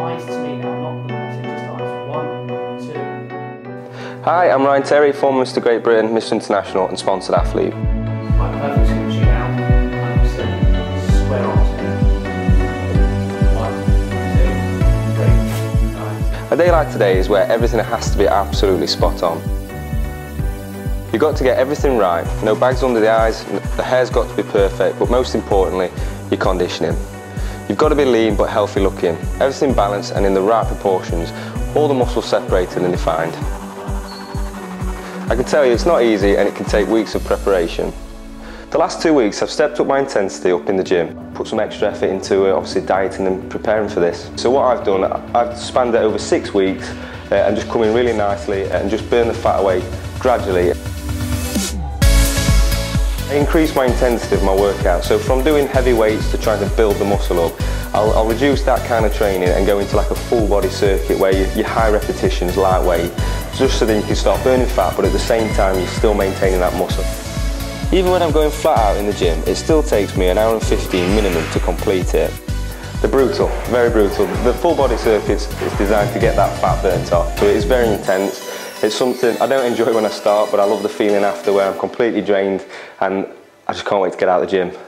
eyes to me now, not the passing, just eyes. 1, 2. Hi, I'm Ryan Terry, former Mr Great Britain, Mr International and sponsored athlete. Right, perfect, going to shoot out, 100%, square arms. 1, 2, 3. Nice. A day like today is where everything has to be absolutely spot on. You've got to get everything right, no bags under the eyes, the hair's got to be perfect, but most importantly, your conditioning. You've got to be lean but healthy looking, everything balanced and in the right proportions, all the muscles separated and defined. I can tell you it's not easy and it can take weeks of preparation. The last 2 weeks I've stepped up my intensity up in the gym, put some extra effort into obviously dieting and preparing for this. So what I've done, I've spanned it over 6 weeks and just come in really nicely and just burn the fat away gradually. I increase my intensity of my workout, so from doing heavy weights to trying to build the muscle up, I'll reduce that kind of training and go into like a full body circuit where you high repetitions, lightweight, just so then you can start burning fat but at the same time you're still maintaining that muscle. Even when I'm going flat out in the gym, it still takes me 1 hour and 15 minimum to complete it. They're brutal, very brutal. The full body circuit is designed to get that fat burnt off, so it is very intense. It's something I don't enjoy when I start, but I love the feeling after where I'm completely drained and I just can't wait to get out of the gym. 2, 3,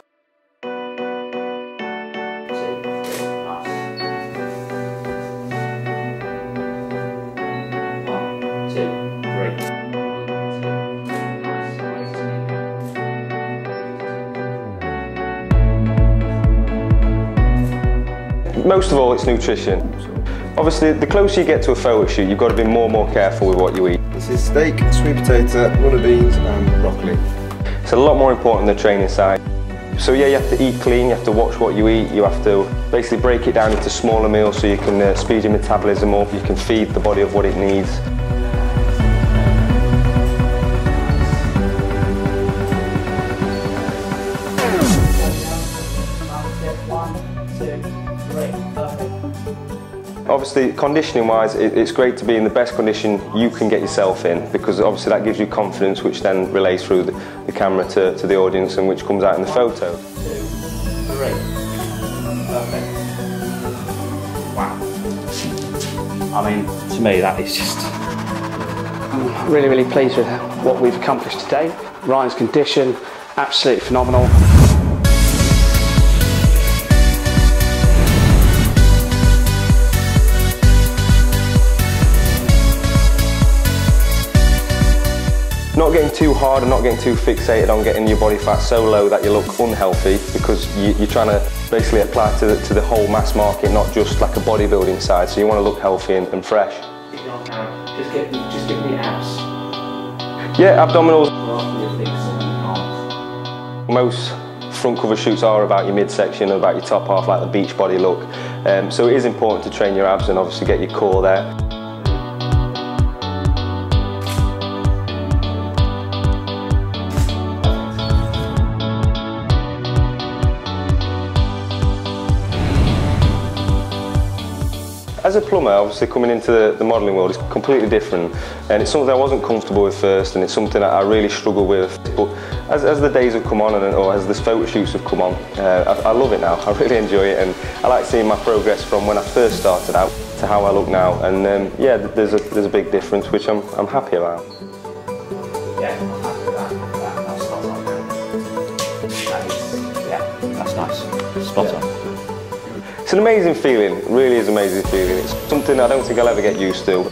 nice. Most of all, it's nutrition. Obviously, the closer you get to a photo shoot, you've got to be more and more careful with what you eat. This is steak, sweet potato, run of beans and broccoli. It's a lot more important than the training side. So yeah, you have to eat clean, you have to watch what you eat, you have to basically break it down into smaller meals so you can speed your metabolism up, you can feed the body of what it needs. Obviously, conditioning-wise, it's great to be in the best condition you can get yourself in, because obviously that gives you confidence, which then relays through the camera to the audience and which comes out in the photo. 1, 2, 3. Perfect. Wow. I mean, to me that is just... I'm really pleased with what we've accomplished today. Ryan's condition, absolutely phenomenal. Not getting too hard and not getting too fixated on getting your body fat so low that you look unhealthy, because you're trying to basically apply to the whole mass market, not just like a bodybuilding side, so you want to look healthy and fresh. Just give me abs. Yeah, abdominals. Most front cover shoots are about your midsection, about your top half, like the beach body look. So it is important to train your abs and obviously get your core there. As a plumber, obviously coming into the modelling world is completely different, and it's something I wasn't comfortable with first, and it's something that I really struggle with. But as the days have come on, or as the photo shoots have come on, I love it now. I really enjoy it, and I like seeing my progress from when I first started out to how I look now. And yeah, there's a big difference, which I'm happy about. Yeah, I'm happy with that. That's spot on. Yeah, that's nice. Spot on. It's an amazing feeling, it really is an amazing feeling. It's something I don't think I'll ever get used to.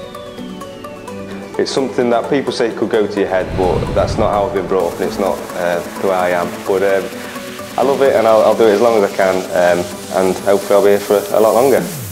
It's something that people say could go to your head, but that's not how I've been brought up, and it's not who I am. But I love it, and I'll do it as long as I can, and hopefully I'll be here for a lot longer.